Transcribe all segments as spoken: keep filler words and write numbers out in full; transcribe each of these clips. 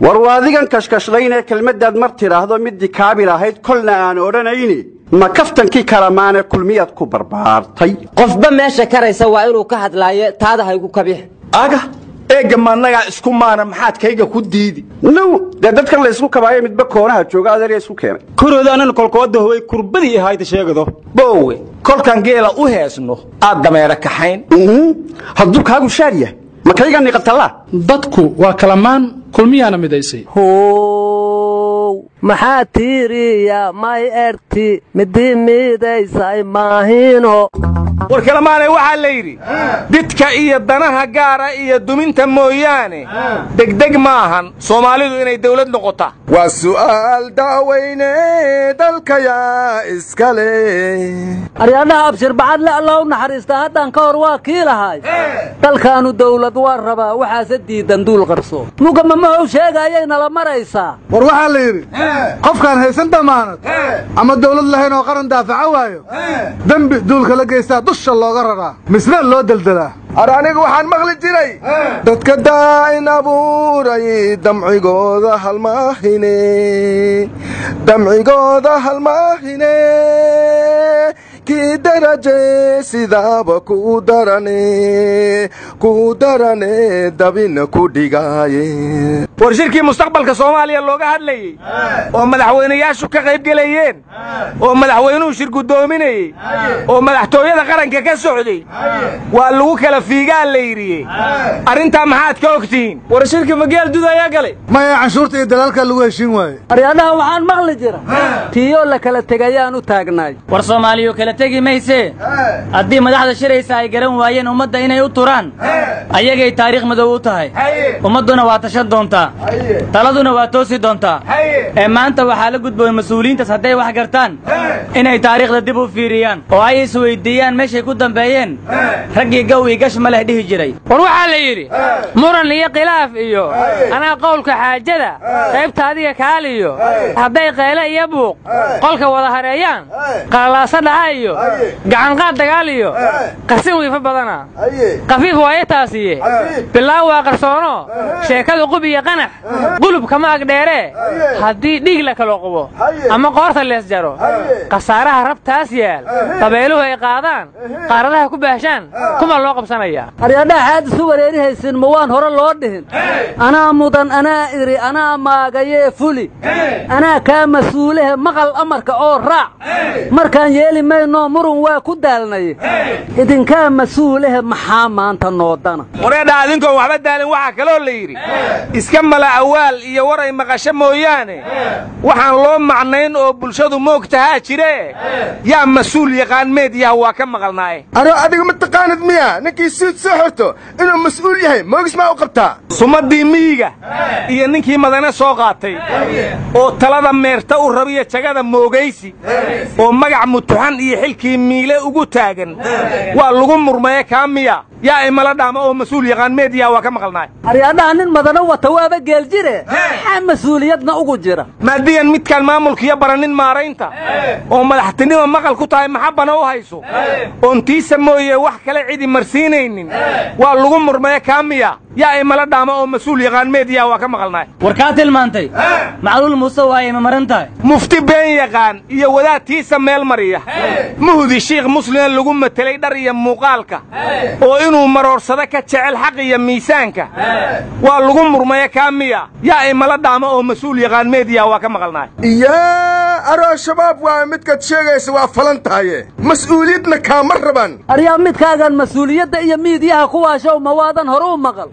warwaadigan kashkashlayn ee kelmadaad mar tiraahdo mid kaabil ahayd kulna aan oranayni ma kaftankii Kalamaan ee kulmiyad ku barbaartay qofba meesha karaysa waa inuu ka hadlaayo taada haygu kabix aga eega maanaga isku maana maxaad kayga ku diidi no dadkan la isku kabaayo midba koonaha jooga adeer isku keenay kuroodanan kolkooda way kurbadii ahayd sheegado boowe kolkan geela u heesno aad dameera kaxayn hadduu kaagu shaariya ma kayga niqatala dadku waa Kalamaan kulmiyana midaysay hoo maxaa tiiriya may erti midi midaysay maahino war Kalamaane waxa la yiri didka iyo danaha gaara iyo duminta mooyaane degdeg maahan Soomaalidu inay dawlad noqoto waa su'aal daaweyne dalka yaa iskale aryaanaha abshir bacad la Allah u naxariista hadan ka hor waa kiilahay dalkaanu dawlad war raba waxa sadiidan duul qarso mugama ma uu sheegayay nala maraysa war waxa la yiri qofkan haysan damaanad ama dawlad lahayn oo qaran daafaca waayo dambi duulka la geystaa dusha looga raraa misna loo daldalaa aniga waxaan maqli jiray dadka daain abuuray damcigooda halmaahine damcigooda halmaahine ki daraje sidaaba ku darane ku darane dabina ku dhigaaye war shirkii mustaqbalka Soomaaliya looga hadlayay oo madaxweynayaashu ka qayb galayeen oo madaxweynuhu shir gudoominayay oo madaxtooyada qaranka ka socday waa lagu kala fiigaa la yiriyay arinta maxaad ka ogtiin war shirkii magaal dudaya galay ma ay canshuurta iyo dalaalka lagu heshin waaye aryaanaha waxaan maqli jira tiyo la kala tagayaan u taagnay war Soomaaliyo kala tagi mayse hadii madaxda shiraysa ay garan waayeen ummadda inay u turaan ayagay taariikh madow u tahay ummaduna waa tashan doontaa taladuna waa toosi doontaa ee maanta waxa la gudboon mas'uuliyiinta haday wax gartaan inay taariikhda dib u fiiriyaan oo ay is weydiiyaan meeshay ku dambeeyeen ragii gawi gash ma leh dhihi jiray war waxa la yiri muran iyo khilaaf iyo ana qowlka xaajada qaybta adiga kaaliyo haday qeyle iyo buuq qolka wada hareeyaan qalaasadaayo gacan qaad dagaaliyo qasin wiifa badana qafiif waa taasiye bilaa waa qarsoono sheekadu qub iyo qanax qulub kama agdheere hadii dhig la kala qobo ama qoorta lees jaro qasaaraha rabtaas yaal qabeeluhu ay qaadaan qaaradaha ku baahshaan kuma loo qabsanaya aryaadaha xaad isu wareerihaysin ma waan hore loo dhihin ana mudan ana iri ana maagaye fuli ana ka mas'uulaha maqal amarka oo raac markaan yeeli mayno murun waa ku daalnay idinka mas'uulaha maxaa maanta noodana wareeda adinko waxba daalin waxa kale oo la yiri iska mala awaal iyo waray maqasho mooyaane waxaan loo macnayn oo bulshadu moogtaha jire yaa mas'uul yaqaan meediyaha waa ka maqalnaay aro adiga ma taqaanid miya ninkii suud soo xirto inuu mas'uul yahay moogs ma u qabtaa sumadii miyiga iyo ninkii madana soo qaatay oo talada meerta u rabiyo jagada moogaysi oo magac mutuxan iyo xilkii miile ugu taagan waa lagu murmay kaamiya yaa ay mala dhaama oo mas'uul yaqaan meediyaha waa ka maqalnaay aryaadaha nin madana wata waaba geel jire ha mas'uuliyadna ugu jira maadiyan midkan maamulkiya baranin maaraynta oo madaxtinimo maqal ku tahay maxabana u hayso oo intiisa mooyee wax kale cidi marsiinaynin waa lagu murmay kaamiya yaa ay mala dhaama oo mas'uul yaqaan meediyaha waa ka maqalnaay war ka tilmaantay macluul muuse waay ma marantahay mufti been yaqaan iyo wadaadtiisa meel mariya muhdi sheekh muslim lagu metelay dhar iyo muuqaalka oo inuu maroorsada ka jecel xaq iyo miisaanka waa lagu murmay kaamiya yaa ay mala dhaama oo mas'uul yaqaan meediyaha waa ka maqalnaay yaa aro shabaab waa mid ka sheegaysa waa falantahay mas'uuliyadna ka marraban aryaa midkaagan mas'uuliyadda iyo meediyaha ku waasho ma waadan hore u maqal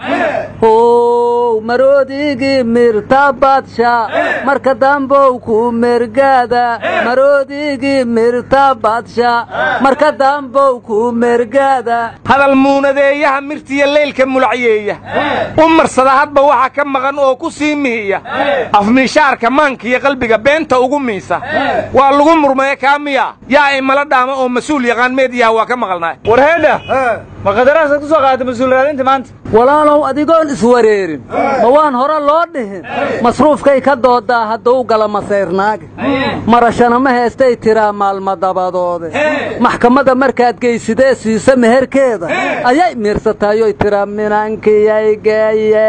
oo maroodigi mirtabadsha marka dambow ku mergada maroodigi mirtabadsha marka dambow ku mergada hadal muunadeeyaha mirtiya leelka mulciyeeya umarsada hadba waxa ka maqan oo ku siimiya afmishaarka maanka iyo qalbiga beenta ugu miisa waa lagu murmay kaamiya yaa ay mala dhaama oo mas'uul yaqaan meediyaha waa ka maqalnaay warheeda ma qadaraas ku soo qaaday mas'uuliyadda maanta walaalow adigoon iswareerin ma waan hore loo dhihin masruufkay ka doodaa hadduu gala masayrnaaga marashana ma heestay tiraa maalma dabadoode maxkamadda markaad geysidee siisa meherkeeda ayay miirsataayoy tiraa minankiyay geeye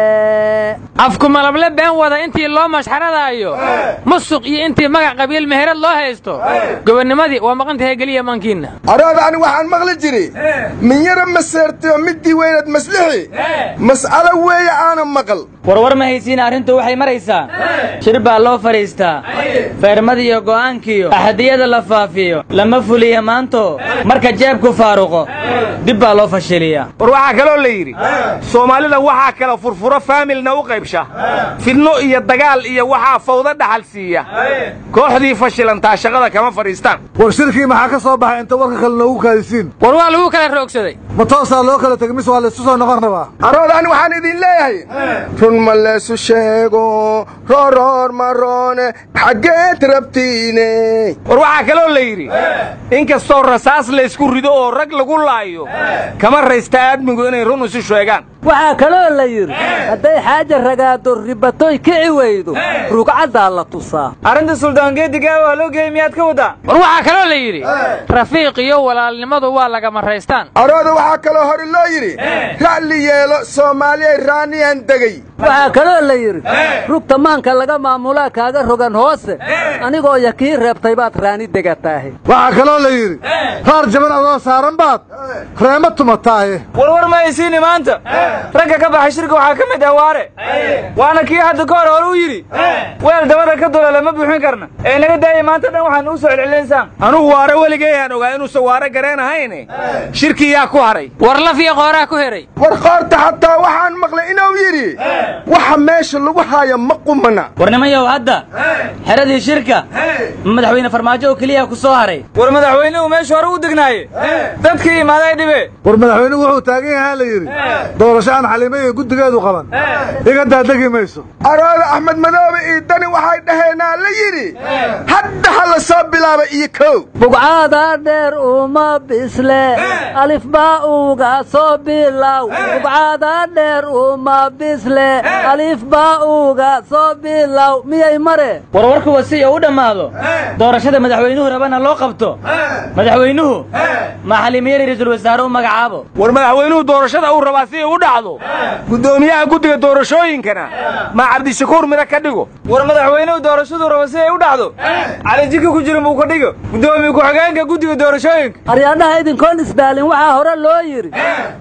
afku malable been wada intii loo mashxaradaayo musuq iyo intii magac qabiil meherad loo haysto gobonnimadii waa maqantahay geliya mankiinna araada ani waxaan maqli jiray min yara maseertay midii weynad maslixi mas'ala weeye aana maqal warwar ma haysiin arrintu waxay maraysaa shir baa loo fariistaa feermada iyo go'aankiyo axadiyada la faafiyo lama fuliya maanto marka jeebku faaruqo dib baa loo fashiliyaa war waxaa kaloo la yidhi soomaalida waxaa kala furfuro faamilna u qaybsha fidno iyo dagaal iyo waxaa fawda dhaxal siiya kooxdii fashilantaa shaqada kama fadhiistaan war shirkii maxaa ka soo baxay inta warka kale noogu kaadisiin war waa lagu kala roogsaday ma toosaa loo kala tegay mise waa laysu soo noqon rabaa arooda ani waxaan idin leeyahay run ma leesu sheego rooroor maroone xaggeed rabtiine war waxaa kaloo la yidhi inkastoo rasaas laysku rido oo rag lagu laayo kama raysta aadmigu inay run isu sheegaan waxaa kaloo la yidhi hadday xaaja ragaado ribatoy kici weydo rugcaddaa la tusaa arrinta suldaangeedigaa waa loo geeyey miyaad ka wadaa war waxaa kaloo la yidhi rafiiq iyo walaalnimadu waa lagama raystaan arooda waxaa kaloo hore loo yidhi ra'li yeelo soomaaliyay raaniyaan degay waxaa kaloo la yidhi rugta maanka laga maamulaa kaaga rogan hoose anigoo yakii reebtay baad raani degataahe waxaa kaloo la yidhi raar jaban adoo saaran baad reema tumataaye warwar ma haysiini maanta ragga ka baxay shirka waxaa ka mid ah waare waana kii hadda ka hor hore u yidhi weel dabada ka dula lama buuxin karna ee naga daaya maanta dhan waxaan u soo celcelinsaan anugu waare weligayaan ogaa inuusan waare gareen ahayne shirkii yaa ku haray war laf iyo qooraa ku heray war qoorta xataa waxaan maqlay inuu yidhi waxa meesha lagu haayo ma qumana warnimayow hadda xeradii shirka madaxweyne farmaajo oo keliya ku soo haray war madaxweynuhu meesha hore u degnaaye dadkii imaaday dhibe war madaxweynuhu wuxuu taagan yahaa la yidhi doorasho aan xaliimay guddigeedu qaban iga daadegi mayso arooda axmed madoobe iyo dani waxay dhaheenaa la yidhi hadda ha la soo bilaaba iyo kow bugcaada dheer uma bisle alif baa uga soo bilow bugcaada dheer uma bisle alif baa uga soo bilow miyay mare warwarku wasi oo u dhammaado doorashada madaxweynuhu rabana loo qabto madaxweynuhu ma xaliimiyada ra'iisul wasaare u magacaabo war madaxweynuhu doorashada uu rabaa si uu dhacdo gudoomiyaha guddiga doorashooyinkana ma cabdishakuur mira ka dhigo war madaxweynuhu doorashadu rabo si ay u dhacdo cali jika ku jira muu ka dhigo gudoomiye ku-xigeenka guddiga doorashooyinka aryaadhaha idinkoon isdaalin waxaa hore loo yidhi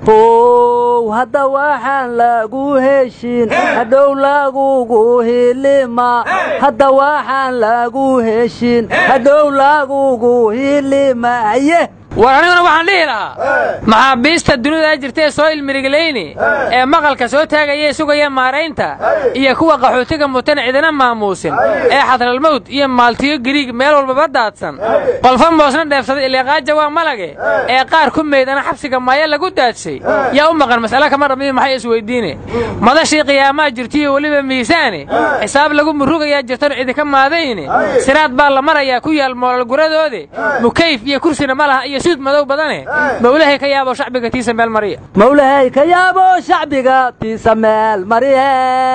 how hadda waxaan lagu heshin hadhow lagugu hilima hadda waxaan lagu heshin hadhow lagugu hilimaye war aniguna waxaan dhihi lahaa maxaabiista dunida jirtee soo ilmirigelayni ee maqalka soo taagaya sugaya maaraynta iyo kuwa qaxootiga mutan cidina maamuusin ee xadralmawd iyo maaltiyo gariig meel walbaba daadsan qolfa moosna dheefsaday iliqaaja waa malage ee qaar ku meydana xabsiga maaya lagu daadshay yaa u maqan mas'ala kama dhammiyo maxay isweydiine madashii qiyaamaa jirtiyo weliba miisaane xisaab lagu murugayaa jirtan cidinka maadayne siraad baa la marayaa ku yaal moolal guradoode mukayf iyo kursina ma laha iyo سود مدو بدنه مولاي كيابو شعبك تيسا مال مريا مولاي كيابو شعبك تيسا مال مريا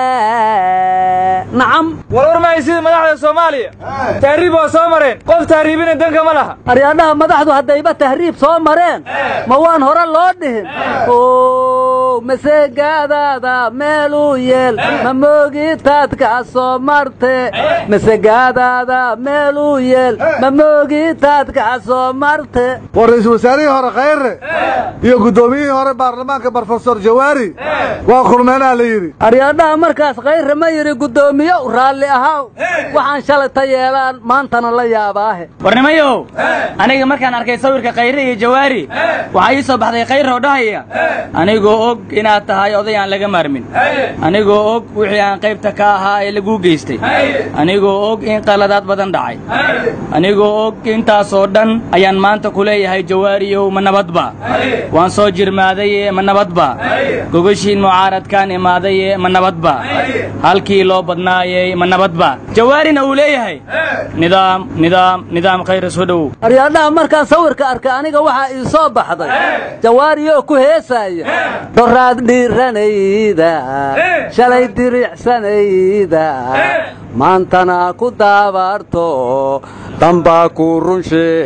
نعم ورور ما يصير مدحده الصوماليه تهريب وسومرين قف تهريبين دنك ملها اريادها مدحده هدايبه تهريب سومرين ما وان هore loo dhihin oo masagaadada meelu yeel ma moogitaadka soo marte masagaadada meelu yeel ma moogitaadka soo marte ورئيس وزراء هore khayre iyo gudoomiyihii hore baarlamaanka professor Jawaari waa kulmeena la yiri aryaadaha markaas khayre ma yiri gudoomiye raali ahaa waxaan shalay yeelaan maantana la yaabaahe warnimayo aniga markaan arkay sawirka khayre iyo Jawaari waxa ii soo baxday khayre oo dhahaya anigoo og inaad tahay oday aan laga maarmin anigoo og wixii aan qaybta ka ahaa ee lagu geystay anigoo og in qaladaad badan dhacay anigoo og intaas oo dhan ayaan maanta ku leeyahay Jawaariyo ma nabadba waan soo jirmaaday ma nabadba gogoshiin mucaaradkan imaaday ma nabadba halkii loo badnaayay ma nabadba Jawaarina uu leeyahay nidaam nidaam nidaam khayr soo dhow aryaadaha markaan sawirka arka aniga waxa ii soo baxday Jawaariyo ku heesaya daraad dhiiranayda shalay diricsanayda maantana ku daabarto dambaa ku run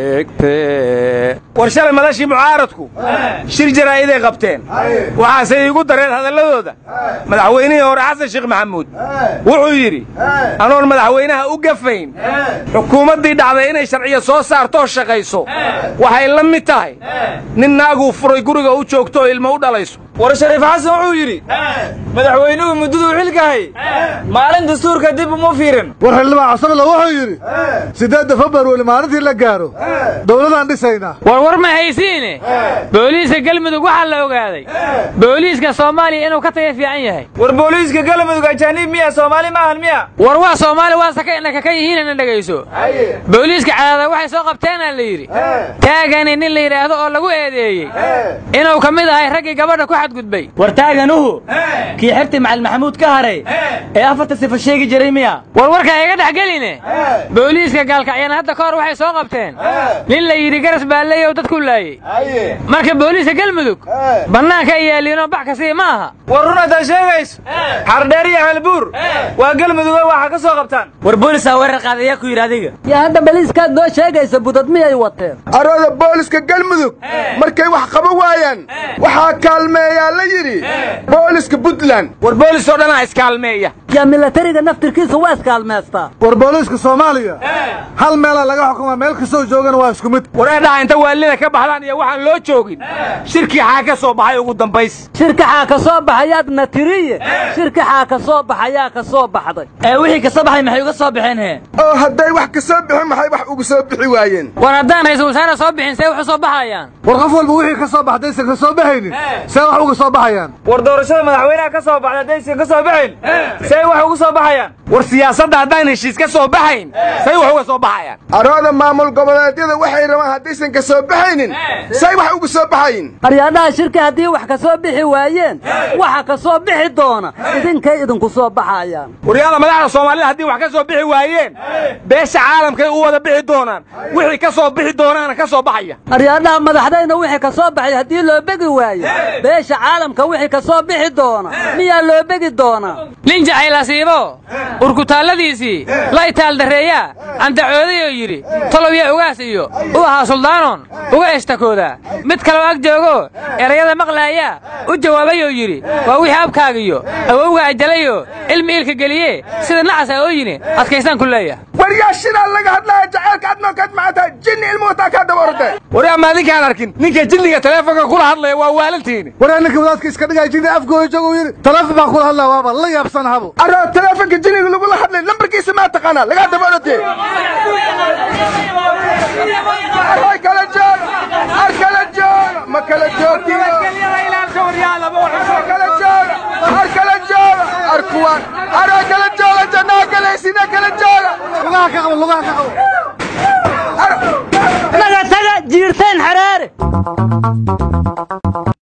sheegtee war shalay madashii mucaaradku shir jaraa'iday qabteen waxaase iigu dareen hadalladooda madaxweynihii hore xasan sheekh maxamuud wuxuu yidhi anoon madaxweynaha u gafayn xukuumaddii dhacday inay sharciyo soo saartoo shaqayso waxay la mid tahay nin naaguu furay guriga u joogto oo ilmo u dhalayso war shariif xasan wuxuu yidhi madaxweynuhu muddaduu xilkahay maalin dastuurka dib uma fiirin war xildhibaan casabila wuxuu yidhi sideedda februari maalintii la gaaro dowladaan dhisaynaa war war ma haysiine booliiska galmudug waxaa la ogaaday booliiska soomaaliya inuu ka taga fiican yahay war booliiska galmudug ajaaniib miya soomaali maahan miya war waa soomaali waa saka inaka ka yihiin ina dhegayso booliiska cadaada waxay soo qabteenaa la yidhi taagani nin la yidhaahdo oo lagu eedeeyey inuu ka mid ahay raggii gabadha ku xadgudbay war taaganuhu kii xirti macalin maxamuud ka haray ee afarta sifa sheegi jiray miya war warka iga dhex geline booliiska gaalkacyana hadda ka hor waxay soo qabteen nin la yidhi garas baalley oo dadku laayey marka booliiska galmudug bannaanka ay yaaliinoo bax kasii ma aha war run haddaa sheegayso xardheer iyo halbuur waa galmudugoo waxa ka soo qabtaan war boolisaa weerar qaadayaa ku yidhi adiga yaa hadda baliiskaad noo sheegaysa budad miyay wateen arooda booliska galmudug markay wax qaba waayaan waxaa kaalmeeyaa la yidhi booliska puntland war boolis oo dhanaa iskaalmeeya yaa milatariga naftirkiisa waa iskaalmeystaa war booliiska soomaaliya hal meelaa laga xukumaa meel kastoo joogana waa isku mid war eedhaha inta waalida ka baxdaan iyo waxaan loo joogin shirkii xaa ka soo baxay ugu dambays shirkaxaa ka soo baxayaadna tiriye shirkaxaa ka soo baxayaa ka soo baxday ee wixii ka soo baxay maxay uga soo baxeen hee oo hadday wax ka soo bixin maxay wax ugu soo bixi waayeen war haddaan ra'iisul wasaare soo bixin see wax u soo baxayaan war qof walba wixii ka soo baxdaysan ka soo baxaynin see wax uga soo baxayaan war doorashada madaxweynaha ka soo baxda haddaysan ka soo baxayn see wax ugu soo baxayaan war siyaasadda haddaan heshiis ka soo baxayn say wax uga soo baxayaan arooda maamul goboleedyada waxay rabaan haddaysan ka soo baxaynin say wax uga soo baxayin aryaadhaha shirka haddii wax ka soo bixi waayeen waxa ka soo bixi doona idinkay idinku soo baxayaan waryaada madaxda soomaalida haddii wax ka soo bixi waayeen beesha caalamkay u wada bixi doonaan wixii ka soo bixi doonaana ka soo baxaya aryaadhaha madaxdayna wixii ka soo baxay haddii loo begi waayo beesha caalamka wixii ka soo bixi doona miyaa loo begi doonaa nin jacayl urkutaalladiisii la itaal darreeyaa andacoodayoo yidhi tolobya ugaas iyo u ahaa suldaanon uga eshtakoodaa mid kaloo ag joogo erayada maqlaayaa u jawaabayoo yidhi waa wixii abkaagiyo awowga ajalayoo ilmi iilka geliye sida nacasa oo yini adkaystaan ku leeya waryaa shidaa laga hadlaya jacaylka adnoo kaad macantahay jinni ilmu wataa kaa daba orday waryaa maadinkaan arkin ninka jinniga taleefonka kula hadlaya waa waalantiini waryaa ninka wadaadka iska dhigaya jinni afkooda joogo yidhi taleefon baan kula hadlaya waaba la yaabsan habo aroo taleefonka jinniga lagula hadlay lambarkiisa maa taqaanaa lagaa daba orotee array kala jooga ar kala jooga ma kala joogtiyo kala jooga ar kala jooga ar kuwaan array kala jooga jannaa galaysina kala jooga lugaha ka qabo lugaha ka qabo naga taga jiirteen xaraare